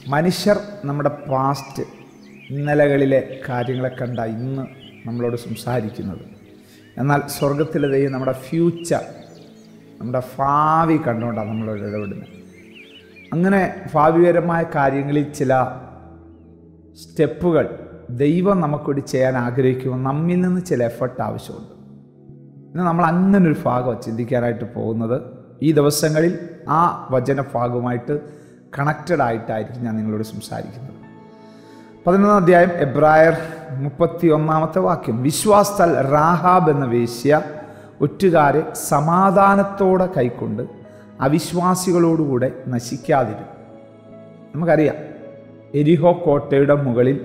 മനുഷ്യർ നമ്മുടെ പാസ്റ്റ് ഇന്നലകളിലെ കാര്യങ്ങളെ കണ്ട ഇന്ന് നമ്മളോട് സംസാരിക്കുന്നത്. എന്നാൽ സ്വർഗത്തിലെ ദൈവം നമ്മുടെ ഫ്യൂച്ചർ, നമ്മുടെ ഭാവി കണ്ടുകൊണ്ടാണ് നമ്മളോട് ഇടപെടുന്നത്. അങ്ങനെ ഭാവിപരമായ കാര്യങ്ങളിൽ ചില സ്റ്റെപ്പുകൾ ദൈവം നമുക്കൂടി ചെയ്യാൻ ആഗ്രഹിക്കുമ്പോൾ നമ്മിൽ നിന്ന് ചില എഫർട്ട് ആവശ്യമുണ്ട്. ഇന്ന് നമ്മൾ അങ്ങനൊരു ഭാഗം ചിന്തിക്കാനായിട്ട് പോകുന്നത്. ഈ ദിവസങ്ങളിൽ ആ വചനഭാഗവുമായിട്ട് കണക്റ്റഡ് ആയിട്ടായിരിക്കും ഞാൻ നിങ്ങളോട് സംസാരിക്കുന്നത്. 11-ാം അധ്യായം എബ്രായർ 31-ാമത്തെ വാക്യം. വിശ്വാസത്താൽ റാഹാബ് എന്ന വേശ്യ ഒറ്റുകാരെ സമാധാനത്തോടെ കൈക്കൊണ്ട് അവിശ്വാസികളോടുകൂടെ നശിക്കാതിരുന്നു. നമുക്കറിയാം, എരിഹോ കോട്ടയുടെ മുകളിൽ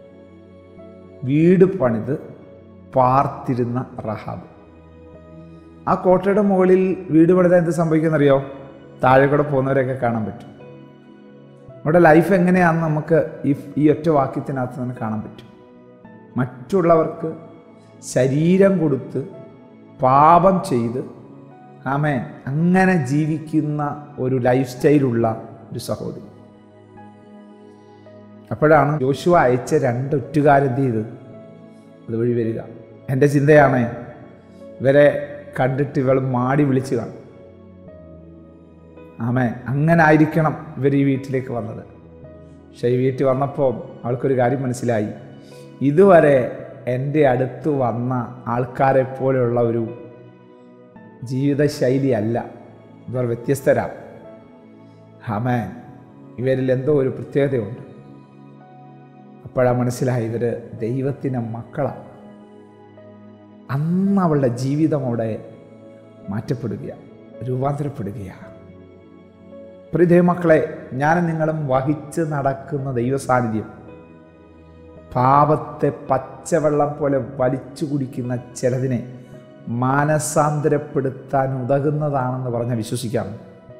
വീട് പണിത് പാർത്തിരുന്ന റഹാബ്. ആ കോട്ടയുടെ മുകളിൽ വീട് പണിതാൽ എന്ത് സംഭവിക്കുന്നറിയോ? താഴെ കൂടെ പോകുന്നവരെയൊക്കെ കാണാൻ പറ്റും. നമ്മുടെ ലൈഫ് എങ്ങനെയാണെന്ന് നമുക്ക് ഈ ഒറ്റ വാക്യത്തിനകത്ത് നിന്ന് കാണാൻ പറ്റും. മറ്റുള്ളവർക്ക് ശരീരം കൊടുത്ത് പാപം ചെയ്ത് ആമേൻ അങ്ങനെ ജീവിക്കുന്ന ഒരു ലൈഫ് സ്റ്റൈലുള്ള ഒരു സഹോദരി. അപ്പോഴാണ് യോശുവ അയച്ച 2 ഒറ്റുകാരെന്ത് ചെയ്ത് അതുവഴി വരിക. എൻ്റെ ചിന്തയാണ്, ഇവരെ കണ്ടിട്ട് ഇവൾ മാടി വിളിച്ചു കാണും. ആമേൻ, അങ്ങനെ ആയിരിക്കണം ഇവർ ഈ വീട്ടിലേക്ക് വന്നത്. പക്ഷേ ഈ വീട്ടിൽ വന്നപ്പോൾ അവൾക്കൊരു കാര്യം മനസ്സിലായി. ഇതുവരെ എൻ്റെ അടുത്ത് വന്ന ആൾക്കാരെ പോലെയുള്ള ഒരു ജീവിതശൈലിയല്ല, ഇവർ വ്യത്യസ്തരാണ്. ആമേൻ, ഇവരിൽ എന്തോ ഒരു പ്രത്യേകതയുണ്ട്. അപ്പോഴാണ് മനസ്സിലായി ഇവർ ദൈവത്തിൻ്റെ മക്കളാണ്. അന്ന് അവളുടെ ജീവിതം അവിടെ മാറ്റപ്പെടുകയാണ്, രൂപാന്തരപ്പെടുകയാണ്. പ്രിയ ദൈവമക്കളെ, ഞാനും നിങ്ങളും വഹിച്ച് നടക്കുന്ന ദൈവസാന്നിധ്യം പാപത്തെ പച്ചവെള്ളം പോലെ വലിച്ചു കുടിക്കുന്ന ചിലതിനെ മാനസാന്തരപ്പെടുത്താൻ ഉതകുന്നതാണെന്ന് പറഞ്ഞ് വിശ്വസിക്കാം.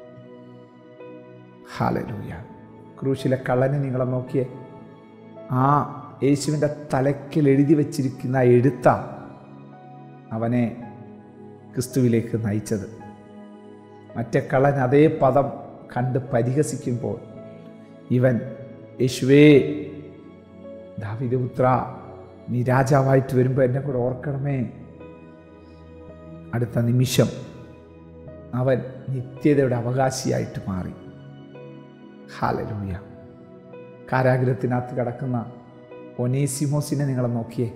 ഹല്ലേലൂയ. ക്രൂശിലെ കള്ളനെ നിങ്ങളെ നോക്കിയേ. ആ യേശുവിൻ്റെ തലയ്ക്കൽ എഴുതി വച്ചിരിക്കുന്ന എഴുത്താണ് അവനെ ക്രിസ്തുവിലേക്ക് നയിച്ചത്. മറ്റേ കള്ളൻ അതേ പദം കണ്ട് പരിഹസിക്കുമ്പോൾ ഇവൻ, യേശുവേ ദാവീദ് പുത്ര, നീ രാജാവായിട്ട് വരുമ്പോൾ എന്നെ കൂടെ ഓർക്കണമേ. അടുത്ത നിമിഷം അവൻ നിത്യതയുടെ അവകാശിയായിട്ട് മാറി. ഹല്ലേലൂയ. കാരാഗ്രഹത്തിനകത്ത് കിടക്കുന്ന ഒനേസിമോസിനെ നിങ്ങളെ നോക്കിയേ.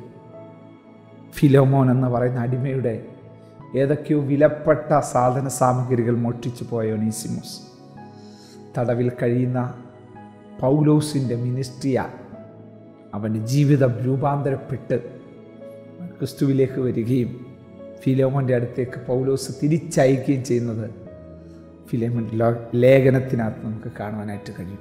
ഫിലോമോൻ എന്ന് പറയുന്ന അടിമയുടെ ഏതൊക്കെയോ വിലപ്പെട്ട സാധന സാമഗ്രികൾ മോഷ്ടിച്ചു പോയ ഒനേസിമോസ് തടവിൽ കഴിയുന്ന പൗലോസിൻ്റെ മിനിസ്ട്രിയാൽ അവൻ്റെ ജീവിതം രൂപാന്തരപ്പെട്ട് ക്രിസ്തുവിലേക്ക് വരികയും ഫിലോമോൻ്റെ അടുത്തേക്ക് പൗലോസ് തിരിച്ചയക്കുകയും ചെയ്യുന്നത് ഫിലോമോൻ ലേഖനത്തിനകത്ത് നമുക്ക് കാണുവാനായിട്ട് കഴിയും.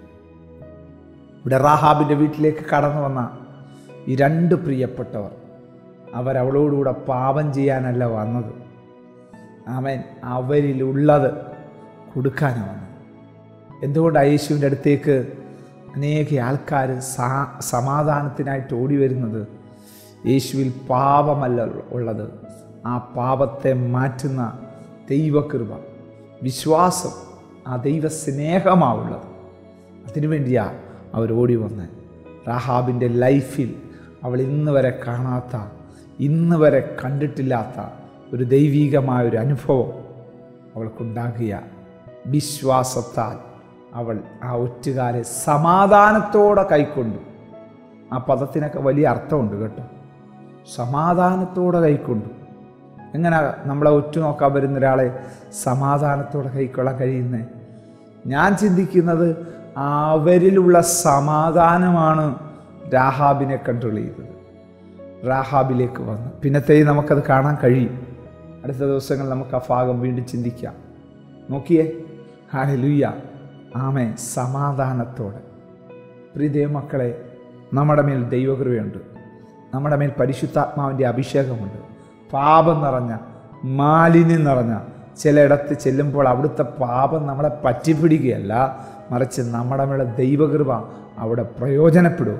ഇവിടെ റാഹാബിൻ്റെ വീട്ടിലേക്ക് കടന്നു വന്ന ഈ 2 പ്രിയപ്പെട്ടവർ, അവരവളോടുകൂടെ പാപം ചെയ്യാനല്ല വന്നത്. ആമേൻ, അവരിലുള്ളത് കൊടുക്കാനാണ് വന്നത്. എന്തുകൊണ്ടാണ് യേശുവിൻ്റെ അടുത്തേക്ക് അനേക ആൾക്കാർ സമാധാനത്തിനായിട്ട് ഓടി വരുന്നത്? യേശുവിൽ പാപമല്ല ഉള്ളത്, ആ പാപത്തെ മാറ്റുന്ന ദൈവകൃപ, വിശ്വാസം, ആ ദൈവസ്നേഹമാണുള്ളത്. അതിനുവേണ്ടിയാണ് അവരോടി വന്ന്. റാഹാബിൻ്റെ ലൈഫിൽ അവൾ ഇന്ന് വരെ കാണാത്ത, ഇന്ന് വരെ കണ്ടിട്ടില്ലാത്ത ഒരു ദൈവികമായൊരു അനുഭവം അവൾക്കുണ്ടാകിയ വിശ്വാസത്താൽ അവൾ ആ ഒറ്റുകാരെ സമാധാനത്തോടെ കൈക്കൊണ്ടു. ആ പദത്തിനൊക്കെ വലിയ അർത്ഥമുണ്ട് കേട്ടോ. സമാധാനത്തോടെ കൈക്കൊണ്ടു. എങ്ങനെ നമ്മളെ ഒറ്റുനോക്കാൻ വരുന്ന ഒരാളെ സമാധാനത്തോടെ കൈക്കൊള്ളാൻ കഴിയുന്നത്? ഞാൻ ചിന്തിക്കുന്നത് അവരിലുള്ള സമാധാനമാണ് രാഹാബിനെ കൺട്രോൾ ചെയ്തത്. റാഹാബിലേക്ക് വന്ന് പിന്നത്തെയും നമുക്കത് കാണാൻ കഴിയും. അടുത്ത ദിവസങ്ങളിൽ നമുക്ക് ആ ഭാഗം വീണ്ടും ചിന്തിക്കാം. നോക്കിയേ, ഹല്ലേലൂയ. ആമേൻ. സമാധാനത്തോടെ. പ്രിയ ദൈവമക്കളെ, നമ്മുടെ മേൽ ദൈവകൃപയുണ്ട്, നമ്മുടെ മേൽ പരിശുദ്ധാത്മാവിൻ്റെ അഭിഷേകമുണ്ട്. പാപം നിറഞ്ഞ, മാലിന്യം നിറഞ്ഞ ചിലയിടത്ത് ചെല്ലുമ്പോൾ അവിടുത്തെ പാപം നമ്മളെ പറ്റിപ്പിടിക്കുകയല്ല, മറിച്ച് നമ്മുടെ മേലെ ദൈവകൃപ അവിടെ പ്രയോജനപ്പെടുക.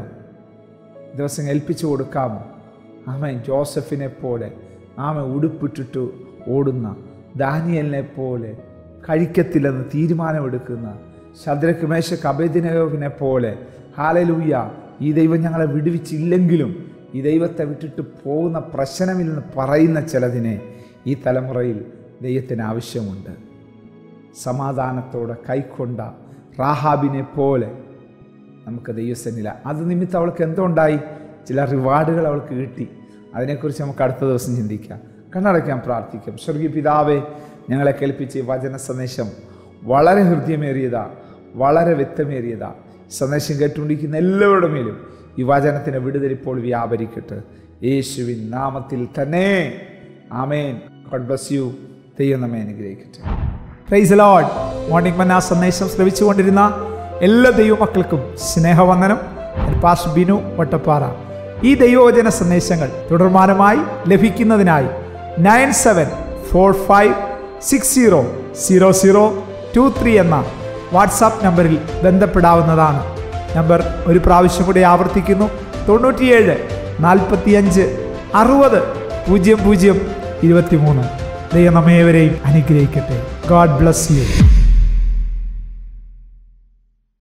ദിവസം ഏൽപ്പിച്ചു കൊടുക്കാമോ? ആമേൻ. ജോസഫിനെ പോലെ ആമേൻ ഉടുപ്പിട്ടിട്ട് ഓടുന്ന, ദാനിയേലിനെ പോലെ കഴിക്കത്തില്ലെന്ന് തീരുമാനമെടുക്കുന്ന, ശദ്രക്ക് മേശക്ക് അബേദ്നെഗോവിനെ പോലെ ഹല്ലേലൂയ, ഈ ദൈവം ഞങ്ങളെ വിടുവിച്ചില്ലെങ്കിലും ഈ ദൈവത്തെ വിട്ടിട്ട് പോകുന്ന പ്രശ്നമില്ലെന്ന് പറയുന്ന ചിലതിനെ ഈ തലമുറയിൽ ദൈവത്തിന് ആവശ്യമുണ്ട്. സമാധാനത്തോടെ കൈക്കൊണ്ട റാഹാബിനെ പോലെ നമുക്ക് ദൈവസന്നിധിയിൽ അത് നിമിത്തം അവൾക്ക് എന്തുണ്ടായി? ചില റിവാർഡുകൾ അവൾക്ക് കിട്ടി. അതിനെക്കുറിച്ച് നമുക്ക് അടുത്ത ദിവസം ചിന്തിക്കാം. കണ്ണടയ്ക്കാൻ പ്രാർത്ഥിക്കാം. സ്വർഗീയ പിതാവേ, ഞങ്ങളെ കേൾപ്പിച്ച് ഈ വചന സന്ദേശം വളരെ ഹൃദയമേറിയതാ, വളരെ വ്യക്തമേറിയതാ. സന്ദേശം കേട്ടുകൊണ്ടിരിക്കുന്ന എല്ലാവരുടെ മേലും ഈ വചനത്തിന് വിടുതൽ ഇപ്പോൾ വ്യാപരിക്കട്ടെ, യേശുവിൻ നാമത്തിൽ തന്നെ. ആമേൻ. God bless you. ദൈവം നമ്മെ അനുഗ്രഹിക്കട്ടെ. Praise the Lord. മോർണിംഗ് മന്ന സന്ദേശം ശ്രവിച്ചുകൊണ്ടിരുന്ന എല്ലാ ദൈവമക്കൾക്കും സ്നേഹവന്ദനം. പാസ്റ്റർ ബിനു വട്ടപ്പാറ. ഈ ദൈവവചന സന്ദേശങ്ങൾ തുടർമാനമായി ലഭിക്കുന്നതിനായി 9745600023 എന്ന വാട്സാപ്പ് നമ്പറിൽ ബന്ധപ്പെടാവുന്നതാണ്. നമ്പർ ഒരു പ്രാവശ്യം കൂടി ആവർത്തിക്കുന്നു: 97 45 60 00 23. ദൈവം നമ്മേവരെയും അനുഗ്രഹിക്കട്ടെ. God bless U.